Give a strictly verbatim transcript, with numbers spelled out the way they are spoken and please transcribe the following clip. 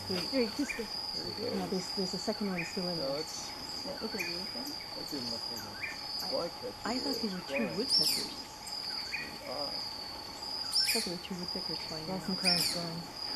Wait, Wait, kiss this. There no, there's, there's a second one still in No, there. it's, Yeah, look at you. Okay? that's even much bigger. Flycatcher. I thought they were two flying. woodpeckers. Ah. I thought they were two woodpeckers flying Lost around. some currents going.